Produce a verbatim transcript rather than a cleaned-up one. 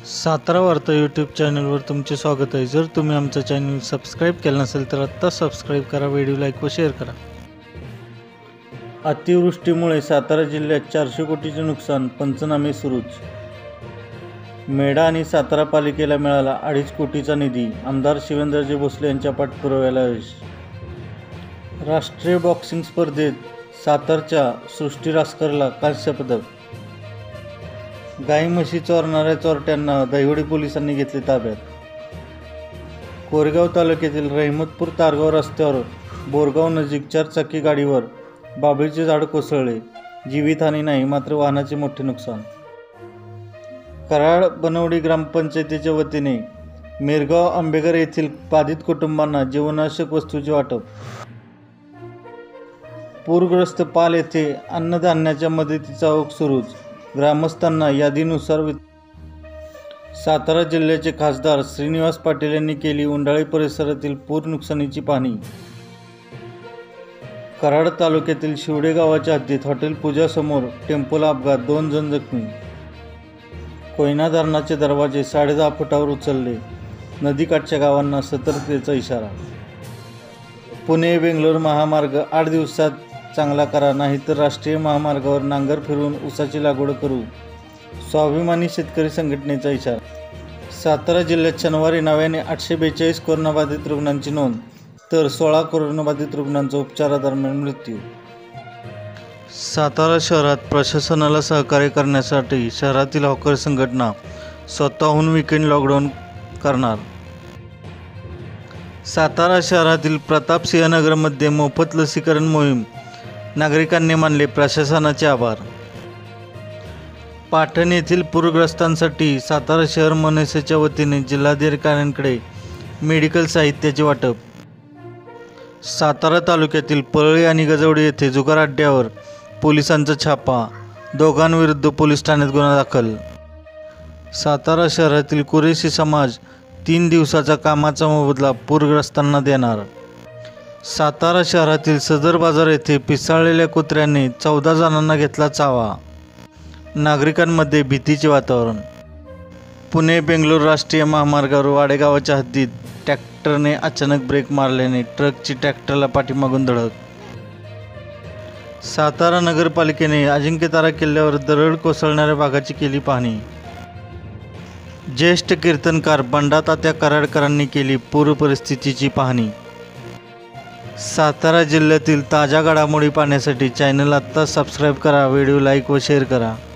सातारा वार्ता यूट्यूब चॅनलवर तुमचे स्वागत आहे। जर तुम्ही आमचं चॅनल सबस्क्राईब केलं नसेल तर आत्ता सबस्क्राईब करा, व्हिडिओ लाईक व शेअर करा। अतिवृष्टीमुळे सातारा जिल्ह्यात चारशे कोटीचे नुकसान, पंचनामे सुरूच। मेढा आणि सातारा पालिकेला मिळाला अडीच कोटीचा निधी, आमदार शिवेंद्रजी भोसले यांच्या पाठपुराव्याला यश। राष्ट्रीय बॉक्सिंग स्पर्धेत सातारच्या सृष्टी रासकरला कांस्य पदक। गाई म्हशी चोरणाऱ्या चोरट्यांना दहिवडी पोलिसांनी घेतले ताब्यात। कोरेगाव तालुक्यातील रहिमतपूर तारगाव रस्त्यावर बोरगाव नजीक चारचाकी गाडीवर बाभळीचे झाड कोसळले, जीवितहानी नाही मात्र वाहनाचे मोठे नुकसान। कराड बनवडी ग्रामपंचायतीच्या वतीने मेरगाव आंबेघर येथील बाधित कुटुंबांना जीवनावश्यक वस्तूचे वाटप। पूरग्रस्त पाल येथे अन्नधान्याच्या मदतीचा ओघ सुरूच, ग्रामस्थांना यादीनुसार वित सातारा जिल्ह्याचे खासदार श्रीनिवास पाटील यांनी केली उंडाळी परिसरातील पूर नुकसानीची पाहणी। कराड तालुक्यातील शिवडे गावाच्या हद्दीत हॉटेल पूजा समोर टेम्पोला अपघात, दोन जण जखमी। कोयना धरणाचे दरवाजे साडेदहा फुटावर उचलले, नदीकाठच्या गावांना सतर्कतेचा इशारा। पुणे बेंगलोर महामार्ग आठ दिवसात चांगला करा, नाहीतर राष्ट्रीय महामार्गावर नांगर फिरवून ऊसाची लागवड करू, स्वाभिमानी शेतकरी संघटनेचा इशारा। सातारा जिल्ह्यात शनिवारी नव्याने आठशे बेचाळीस कोरोनाबाधित रुग्णांची नोंद, तर सोळा कोरोनाबाधित रुग्णांचा उपचारादरम्यान मृत्यू। सातारा शहरात प्रशासनाला सहकार्य करण्यासाठी शहरातील हॉकर संघटना स्वतःहून वीकेंड लॉकडाऊन करणार। सातारा शहरातील प्रतापसिंहनगरमध्ये मोफत लसीकरण मोहीम, नागरिकांनी मानले प्रशासनाचे आभार। पाटण येथील पूरग्रस्तांसाठी सातारा शहर मनसेच्या वतीने जिल्हाधिकाऱ्यांकडे मेडिकल साहित्याचे वाटप। सातारा तालुक्यातील परळी आणि गजवडी येथे जुगार अड्ड्यावर पोलिसांचा छापा, दोघांविरुद्ध पोलीस ठाण्यात गुन्हा दाखल। सातारा शहरातील कुरेशी समाज तीन दिवसाचा कामाचा मोबदला पूरग्रस्तांना देणार। सातारा शहरातील सदर बाजार येथे पिसाळलेल्या कुत्र्याने चौदा जणांना घेतला चावा, नागरिकांमध्ये भीतीचे वातावरण। पुणे बेंगलोर राष्ट्रीय महामार्गावर वाडेगावाच्या हद्दीत ट्रॅक्टरने अचानक ब्रेक मारल्याने ट्रकची ट्रॅक्टरला पाठीमागून धडक। सातारा नगरपालिकेने अजिंक्यतारा किल्ल्यावर दरड कोसळणाऱ्या भागाची केली पाहणी। ज्येष्ठ कीर्तनकार बंडा तात्या कराडकरांनी केली पूर परिस्थितीची पाहणी। सातारा जिल्ह्यातील ताज्या घडामोडी पाहण्यासाठी चॅनल आत्ता सबस्क्राईब करा, व्हिडिओ लाईक व शेअर करा।